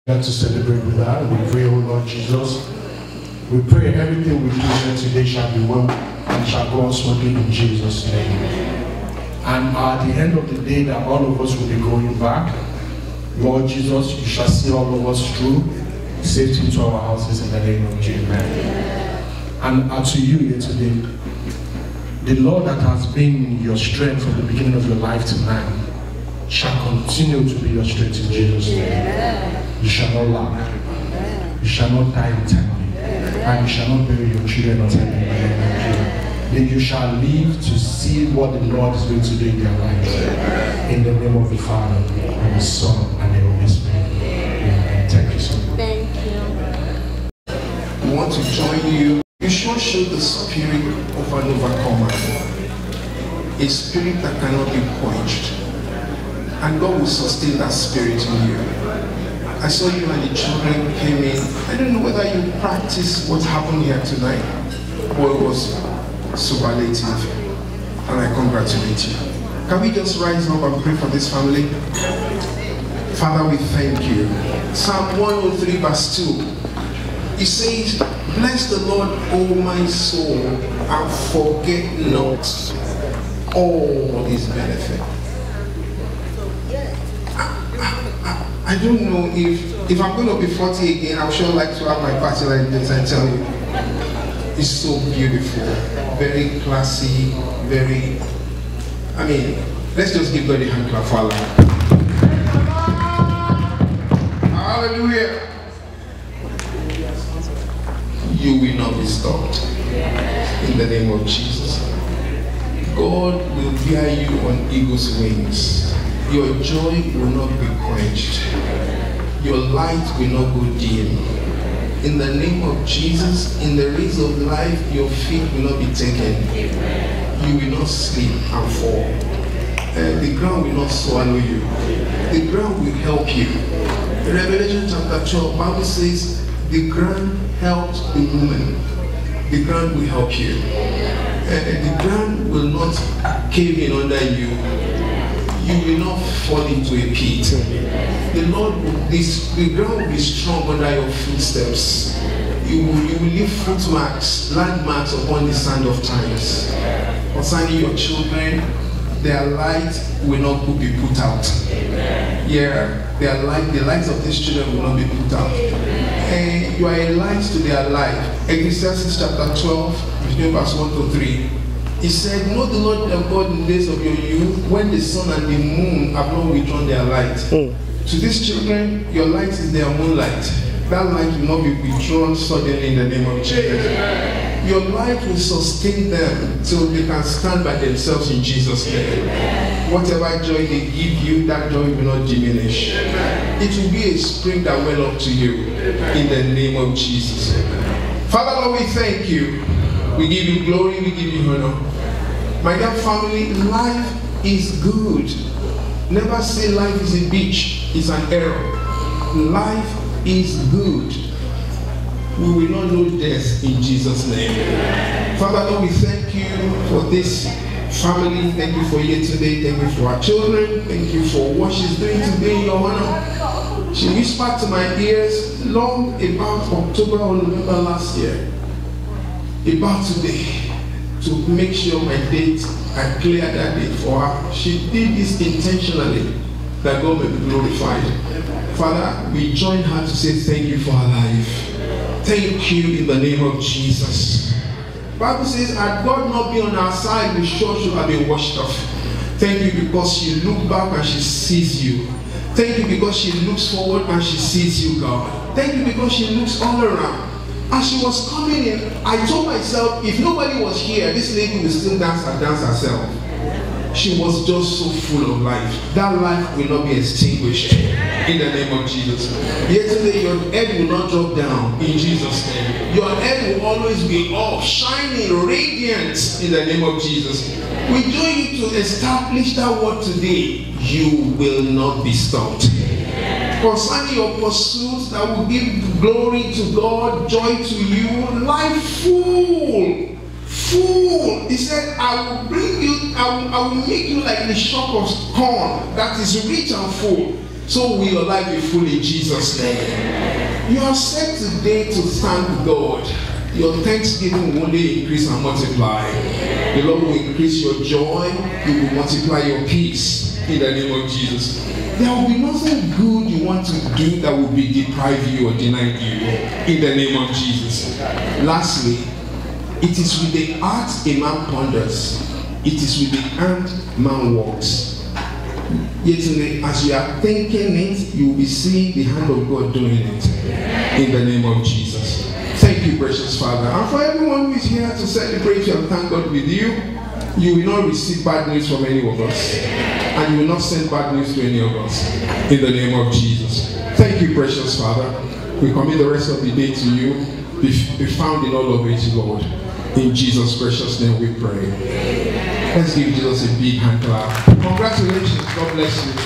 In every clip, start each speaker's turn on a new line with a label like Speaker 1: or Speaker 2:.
Speaker 1: To celebrate with that, we pray, oh Lord Jesus, we pray everything we do here today shall be well and shall go smoothly in Jesus' name. And at the end of the day, that all of us will be going back, Lord Jesus, you shall see all of us through safely to our houses in the name of Jesus. And to you here today, the Lord that has been your strength from the beginning of your life tonight shall continue to be your strength in Jesus' name. You shall not lack. You shall not die eternally. And you shall not bury your children eternally. Then you shall live to see what the Lord is going to do in their lives. In the name of the Father, and the Son, and the Holy Spirit. Amen. Thank you so much.
Speaker 2: Thank you.
Speaker 3: We want to join you. You should show the spirit of an overcomer. A spirit that cannot be quenched. And God will sustain that spirit in you. I saw you and the children came in. I don't know whether you practiced what happened here tonight, or it was superlative. And I congratulate you. Can we just rise up and pray for this family? Father, we thank you. Psalm 103 verse 2. It says, bless the Lord, O my soul, and forget not all his benefits. I don't know if I'm going to be 40 again, I would sure like to have my party like this. I tell you, it's so beautiful, very classy, very, I mean, let's just give God a hand clap for Allah. Hallelujah. You will not be stopped in the name of Jesus. God will bear you on eagle's wings. Your joy will not be quenched. Your light will not go dim. In the name of Jesus, in the race of life, your feet will not be taken. You will not slip and fall. The ground will not swallow you. The ground will help you. In Revelation chapter 12, Bible says, the ground helped the woman. The ground will help you. The ground will not cave in under you. You will not fall into a pit. The Lord, the ground will be strong under your footsteps. You will leave footmarks, landmarks upon the sand of times. Concerning your children, their light will not be put out. Yeah, their light, the lights of these children will not be put out. And you are a light to their life. Ecclesiastes chapter 12, verse 1 to 3. He said, know the Lord your God in the days of your youth, when the sun and the moon have not withdrawn their light. To these children, your light is their moonlight. That light will not be withdrawn suddenly in the name of Jesus. Your light will sustain them till they can stand by themselves in Jesus' name. Whatever joy they give you, that joy will not diminish. It will be a spring that well up to you in the name of Jesus. Father, Lord, we thank you. We give you glory, we give you honor. My dear family, life is good. Never say life is a beach, it's an error. Life is good. We will not know death in Jesus' name. Father, Lord, we thank you for this family. Thank you for here today. Thank you for our children. Thank you for what she's doing today in your honor. She whispered to my ears long about October or November last year. About today, to make sure my date, I cleared that date for her. She did this intentionally, that God may be glorified. Father, we join her to say thank you for her life. Thank you in the name of Jesus. The Bible says, had God not been on our side, we sure should have been washed off. Thank you because she looked back and she sees you. Thank you because she looks forward and she sees you, God. Thank you because she looks all around. As she was coming in, I told myself, if nobody was here, this lady will still dance herself. She was just so full of life. That life will not be extinguished in the name of Jesus. Yesterday, your head will not drop down in Jesus' name. Your head will always be up, shining, radiant in the name of Jesus. We join you to establish that word today. You will not be stopped. Concerning your pursuits that will give glory to God, joy to you, life full. Full. He said, I will bring you, I will make you like the shock of corn that is rich and full. So will your life be full in Jesus' name. You are set today to thank God. Your thanksgiving will only increase and multiply. The Lord will increase your joy. He will multiply your peace in the name of Jesus. There will be nothing good you want to do that will be deprive you or deny you in the name of Jesus. Lastly, it is with the heart a man ponders. It is with the hand man walks. Yet as you are thinking it, you will be seeing the hand of God doing it in the name of Jesus. Thank you, precious Father. And for everyone who is here to celebrate and thank God with you, you will not receive bad news from any of us. And you will not send bad news to any of us. In the name of Jesus. Thank you, precious Father. We commit the rest of the day to you. Be found in all of it, Lord. In Jesus' precious name we pray. Let's give Jesus a big hand clap. Congratulations. God bless you.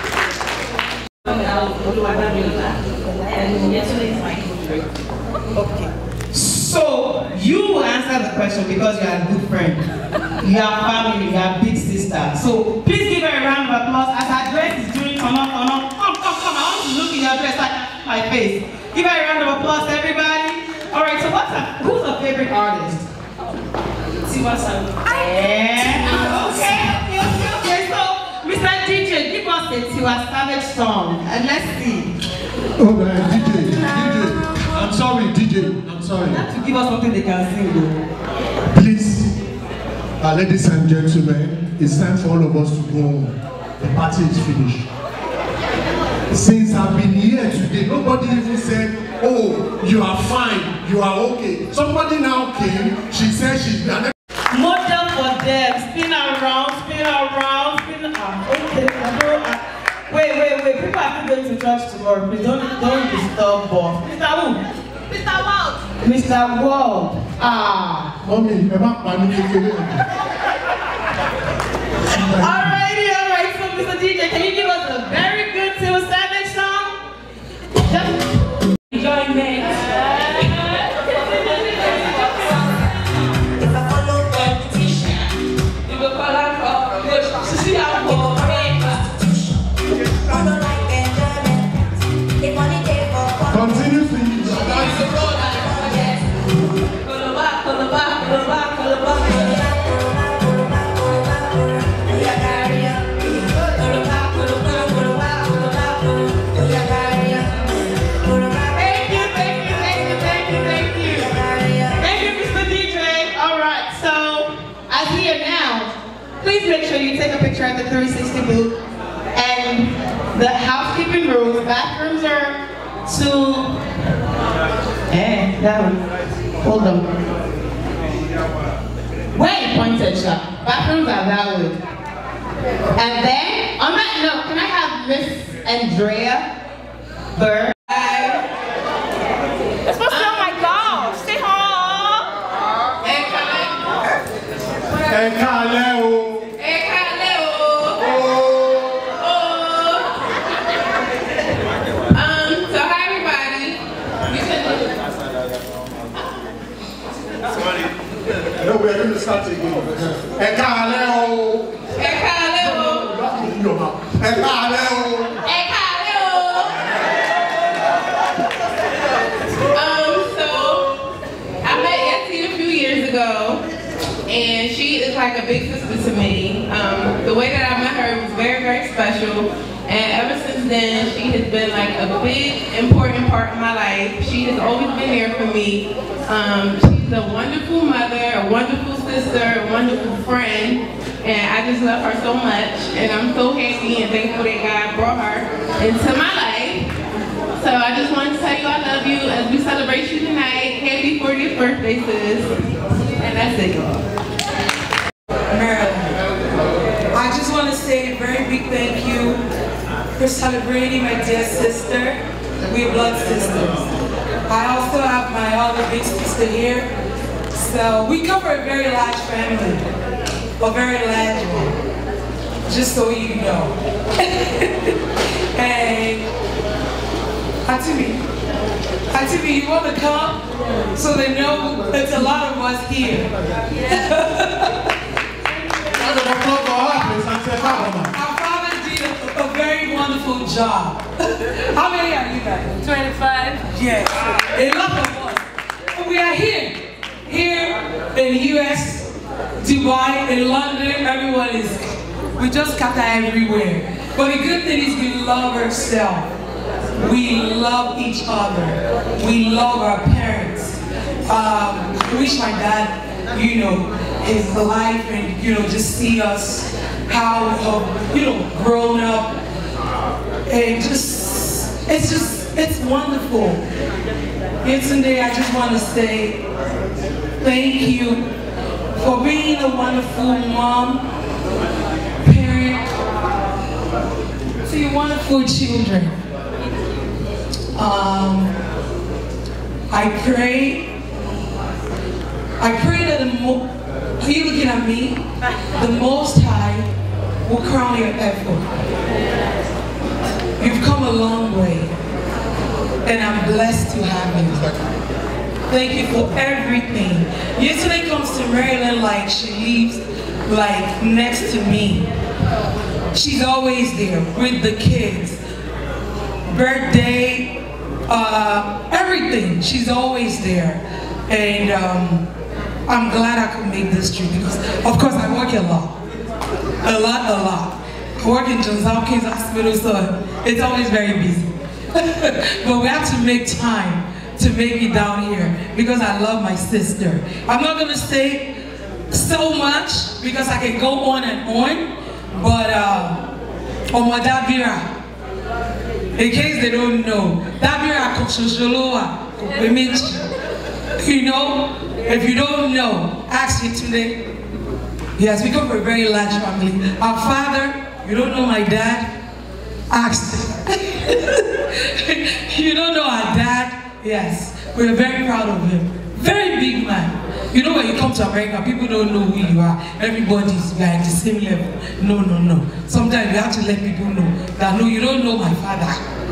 Speaker 2: Okay. So you will answer the question because you are a good friend. You are family, you are big sister. So please give her a round of applause as her dress is doing come on. Come. I want to look in your dress like my face. Give her a round of applause, everybody. Alright, so who's your favorite artist? Tiwa Savage. Yeah. Okay. So Mr. DJ, give us a Tiwa Savage song and let's see.
Speaker 1: Oh, DJ. I'm sorry, DJ. I'm sorry.
Speaker 2: You have to give us something they can sing though.
Speaker 1: Please, ladies and gentlemen, it's time for all of us to go home. The party is finished. Since I've been here today, nobody even said, oh, you are fine, you are okay. Somebody now came, she said she's done.
Speaker 2: Model for them, spin around. Okay, wait, people are going to church tomorrow. Please don't disturb boss. Mr. Who? Mr. Wald. Mr. Wald.
Speaker 1: Mommy,
Speaker 2: Alright, so Mr. DJ, can you give us a very good Tiwa Savage song? Just enjoyment.
Speaker 1: Continue singing.
Speaker 2: Please make sure you take a picture at the 360 booth. And the housekeeping rooms, bathrooms are to... that one. Hold on. Where you pointed, Sha? Bathrooms are that way. And then, on that note, can I have Miss Andrea Bird?
Speaker 4: It's supposed to be on my gosh. Say hi.
Speaker 2: So hi everybody.
Speaker 1: No, we are going to start again.
Speaker 5: And she is like a big sister to me. The way that I met her was very, very special. And ever since then, she has been like a big, important part of my life. She has always been there for me. She's a wonderful mother, a wonderful sister, a wonderful friend. And I just love her so much. And I'm so happy and thankful that God brought her into my life. So I just wanted to tell you I love you as we celebrate you tonight. Happy 40th birthday, sis. And that's it, y'all.
Speaker 6: Marilyn, I just want to say a very big thank you for celebrating my dear sister. We're blood sisters. I also have my other big sister here. So we come from a very large family, a very large one, just so you know. Hey, Atimi, you want to come so they know there's a lot of us here. Our father did a very wonderful wonderful job. How many are you guys? 25. Yes. A lot of us. We are here in the US, Dubai, in London. Everyone is. We just scatter everywhere. But the good thing is we love ourselves. We love each other. We love our parents. I wish my dad, you know, his life and, you know, just see us how, you know, grown up. And it's wonderful. And today I just want to say thank you for being a wonderful mom, parent, to your wonderful children. I pray that are you looking at me? The Most High will crown your effort. You've come a long way, and I'm blessed to have you. Thank you for everything. Yesterday comes to Maryland like she lives like next to me. She's always there with the kids. Birthday, everything. She's always there. And I'm glad I could make this trip because, of course, I work a lot. A lot. I work in Johns Hopkins Hospital, so it's always very busy. But we have to make time to make it down here because I love my sister. I'm not going to say so much because I can go on and on, but Dabira, in case they don't know, Dabira Kochosholoa, you know, if you don't know, ask you today. Yes, we come from a very large family. Our father, you don't know my dad, ask. You don't know our dad? Yes, we're very proud of him. Very big man. You know when you come to America, people don't know who you are. Everybody's at the same level. No. Sometimes you have to let people know that no, you don't know my father.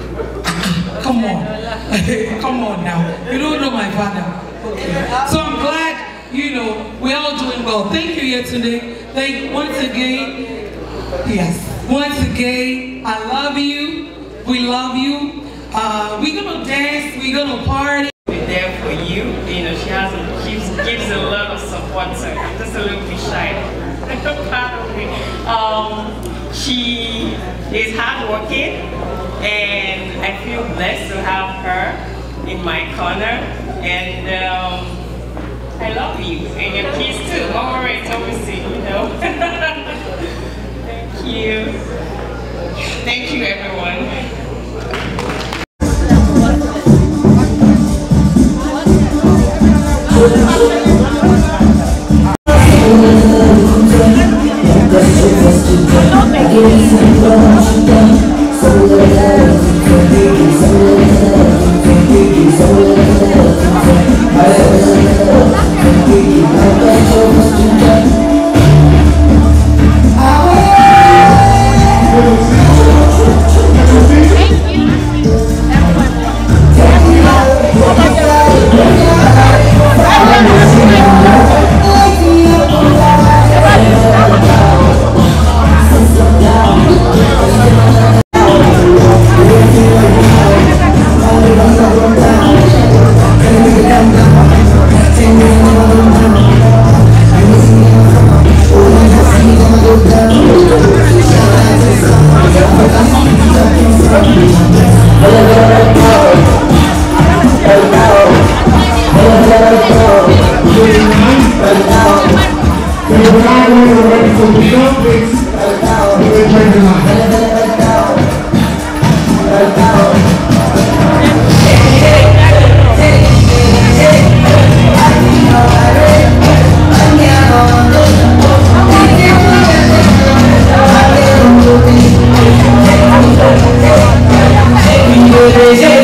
Speaker 6: Come on. Come on now. You don't know my father. Okay. So I'm glad, you know, we're all doing well. Thank you here today. Once again, yes. Once again, I love you. We love you. We're gonna dance, we're gonna party.
Speaker 7: We're there for you. You know, she gives a lot of support, so I'm just a little bit shy. Part of me. She is hardworking, and I feel blessed to have her in my corner. And I love you, and your kids too. Mama Ray told me to, you know. Thank you. Thank you, everyone.
Speaker 8: Yeah.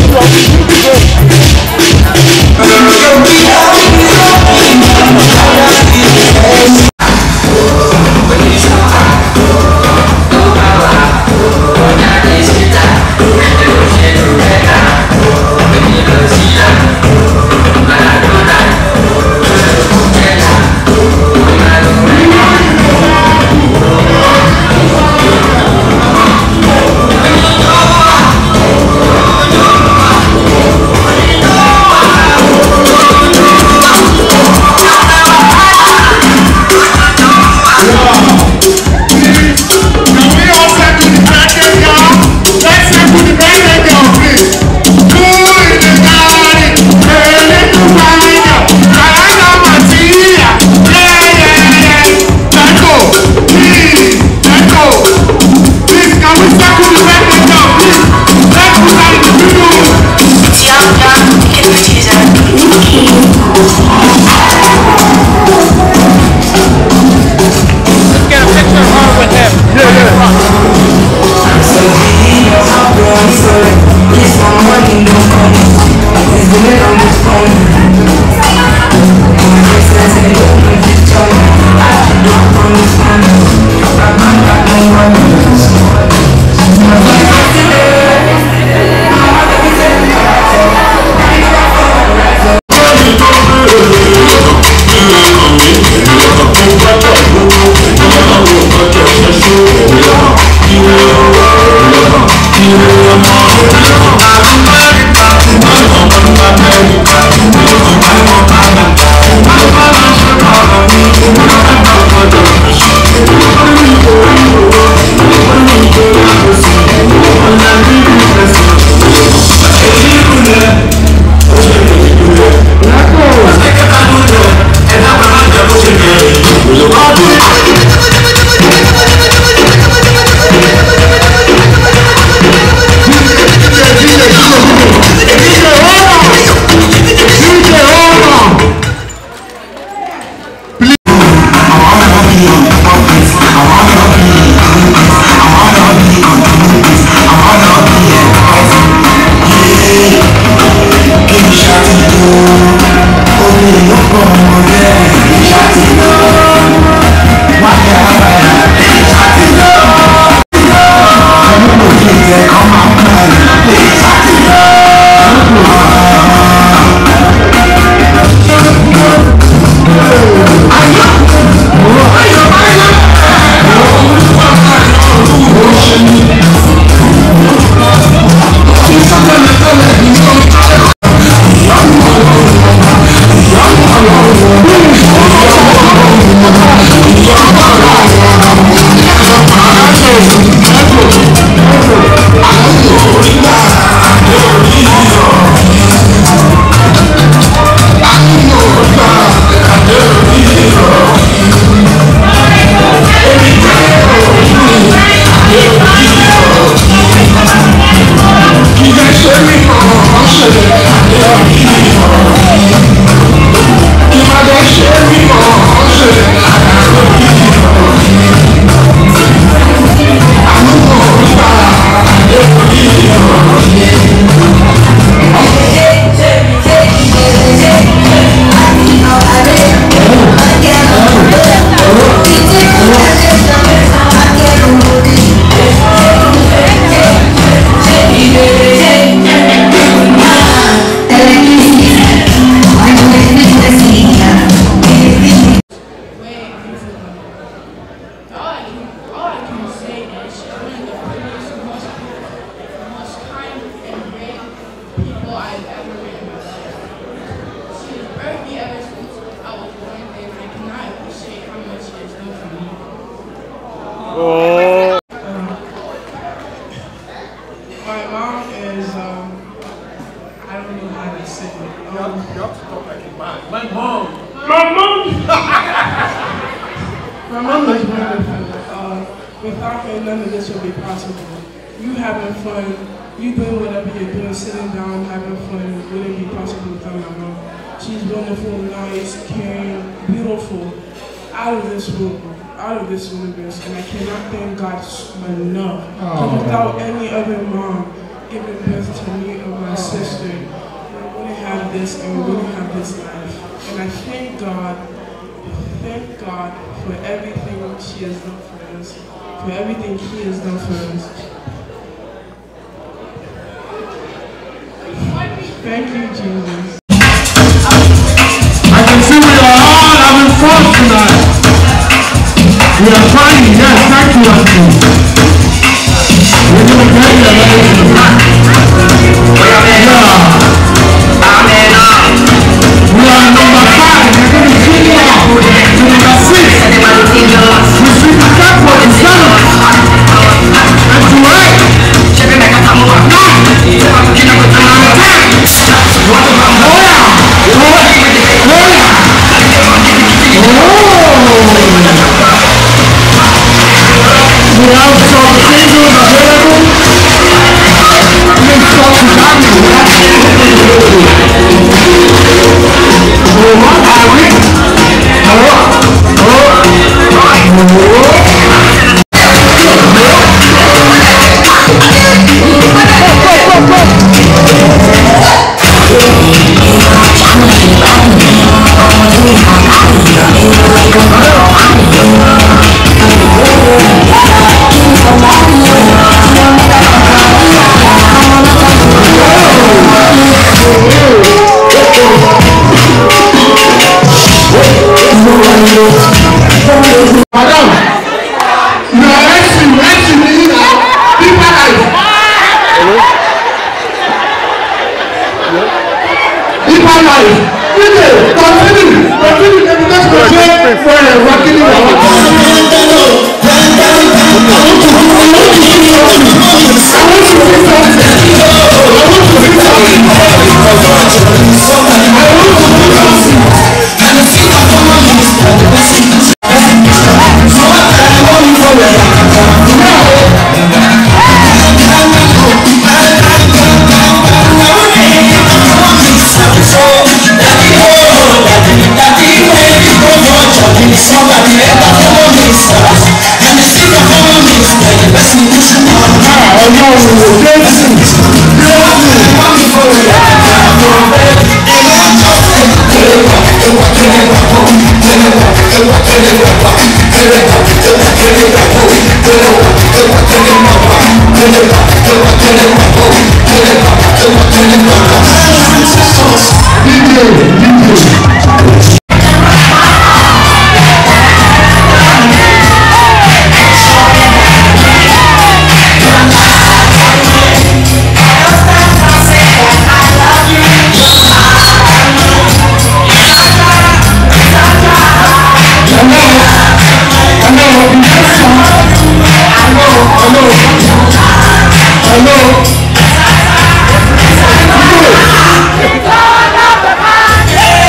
Speaker 8: Without her, none of this would be possible. You having fun, you doing whatever you're doing, sitting down, having fun, wouldn't be possible without my mom. She's wonderful, nice, caring, beautiful, out of this universe, and I cannot thank God enough. Without any other mom, giving birth to me and my sister. We wouldn't have this and we wouldn't have this life. And I thank God for everything she has done for us, for everything he has done for us. Thank you, Jesus.
Speaker 1: I can see we are all having fun tonight. We are crying, yes, thank you, Auntie. We're going to get you a lady in the back. We are number 5, we're going to see you out to number 6. We see the top for the 7. And to 8. We have some singles available. Please talk to Daniel. What are we? Madam, you are resting now. Deeper life. Deeper life. Continue. Let's go for working
Speaker 9: Hello.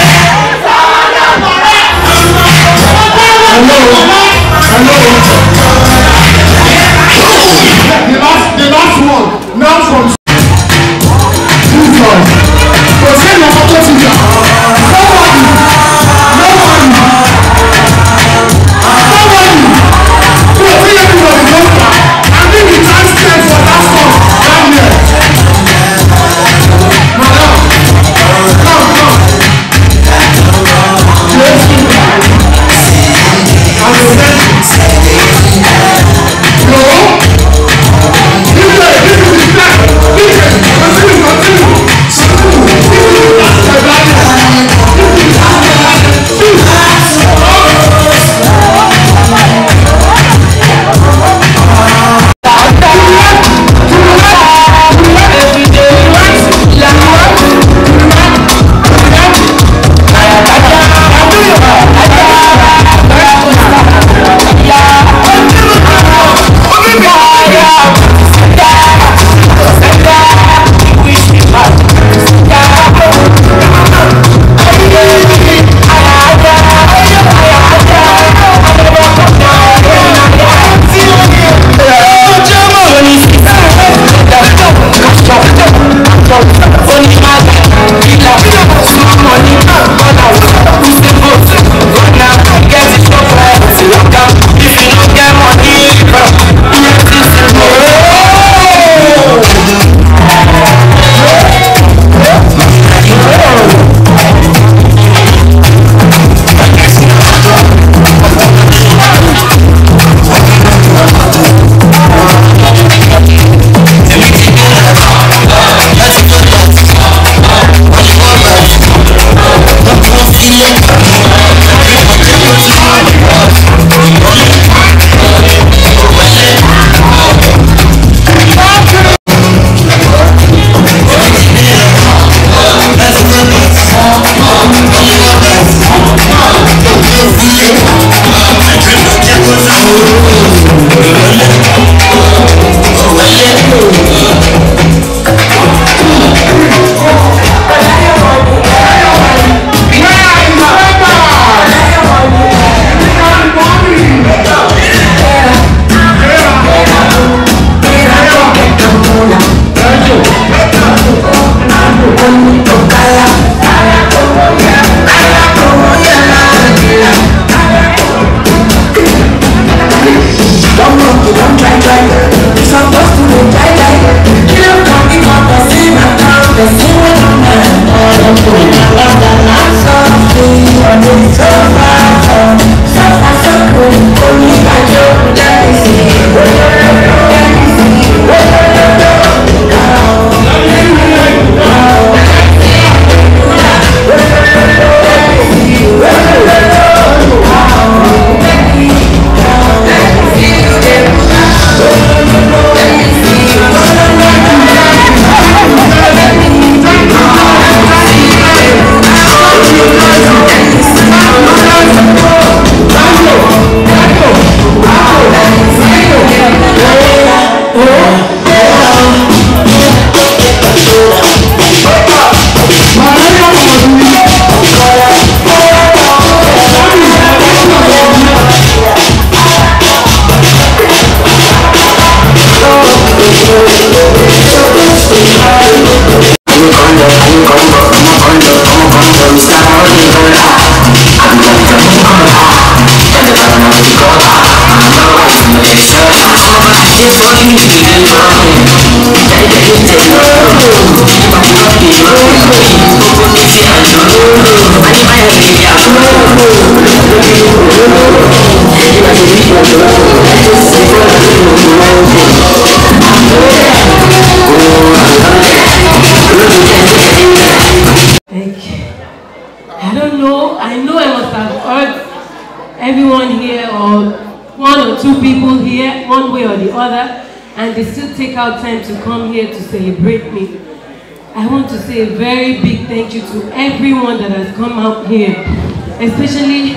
Speaker 9: I don't know. I know I must have heard everyone here or one or two people here, one way or the other, and they still take out time to come here to celebrate me. I want to say a very big thank you to everyone that has come out here, especially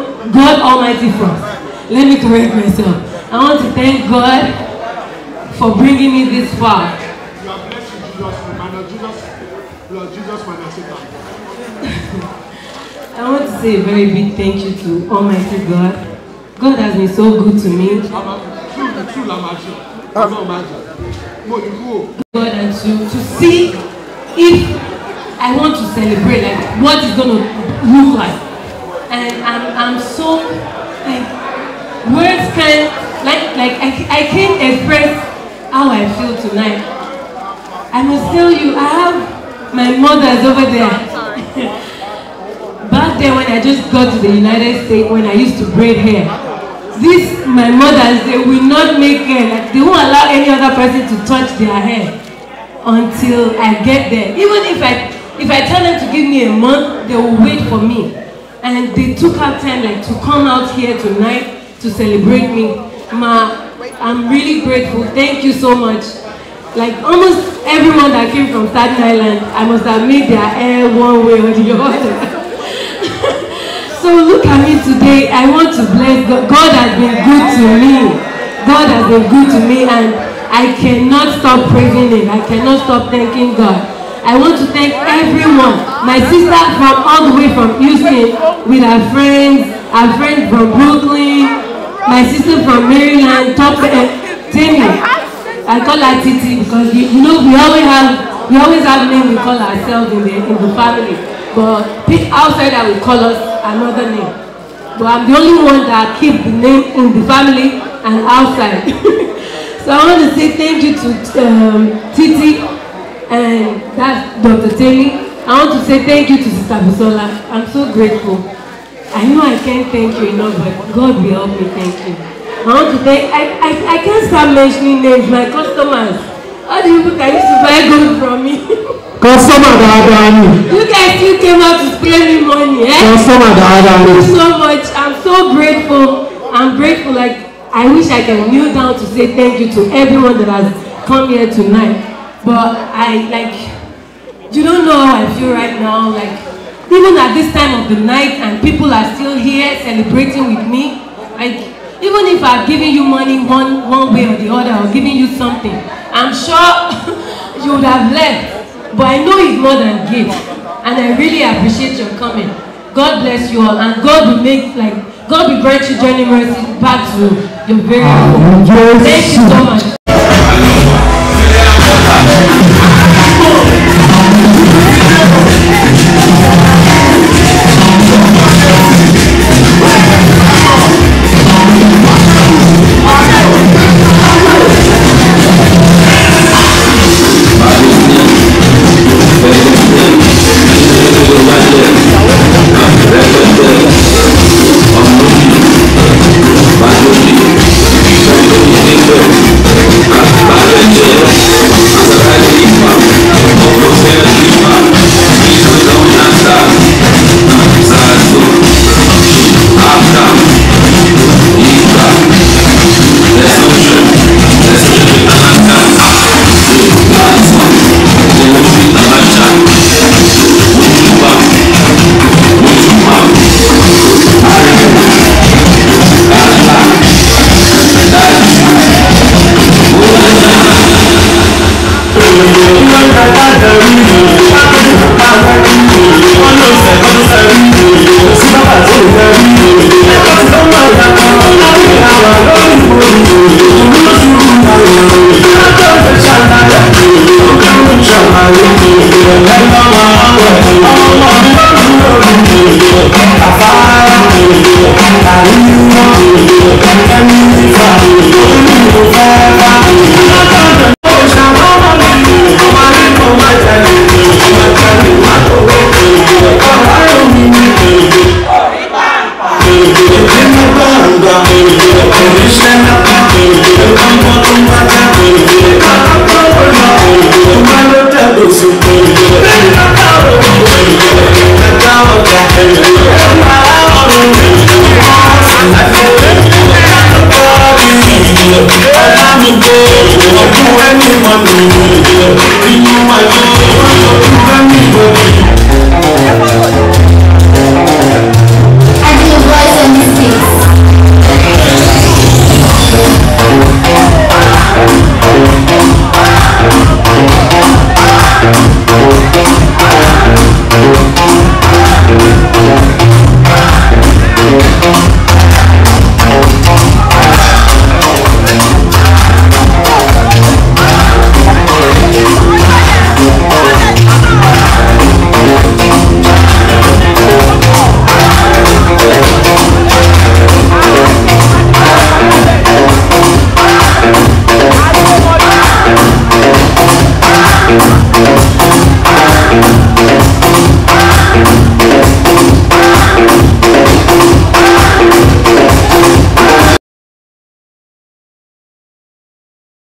Speaker 9: God Almighty first. Let me correct myself. I want to thank God for bringing me this far. I want to say a very big thank you to Almighty God. God has been so good to me. God, and to see if I want to celebrate, like what it's going to look like. And I'm so, like, words can't, I can't express how I feel tonight. I must tell you, I have my mothers over there. Back then when I just got to the United States, when I used to braid hair, my mothers, they will not make hair, like they won't allow any other person to touch their hair until I get there. Even if I tell them to give me a month, they will wait for me. And they took out time like to come out here tonight to celebrate me. I'm really grateful. Thank you so much. Like almost everyone that came from Staten Island, I must have made their hair one way or the other. So look at me today. I want to bless God. God has been good to me. God has been good to me, and I cannot stop praising Him. I cannot stop thanking God. I want to thank everyone. My sister from all the way from Houston with her friends from Brooklyn, my sister from Maryland, Tammy. I call her Titi because you know we always have names we call ourselves in the family. But outside that will call us another name. But I'm the only one that keep the name in the family and outside. So I want to say thank you to Titi and that's Dr. Tammy. I want to say thank you to Sister Busola. I'm so grateful. I know I can't thank you enough, but God will help me thank you. I want to thank, I can't start mentioning names, my customers. How do you look at used to buy gold from me?
Speaker 10: Customer
Speaker 9: you guys still came out to spare me money, eh?
Speaker 10: Customer
Speaker 9: Thank you so much. I'm so grateful. I'm grateful. Like I wish I can kneel down to say thank you to everyone that has come here tonight. But you don't know how I feel right now. Like even at this time of the night and people are still here celebrating with me. Like even if I've given you money one way or the other or giving you something, I'm sure you would have left. But I know it's more than gift, and I really appreciate your coming. God bless you all, and God will grant you journey mercy back to your very home. Thank you so much.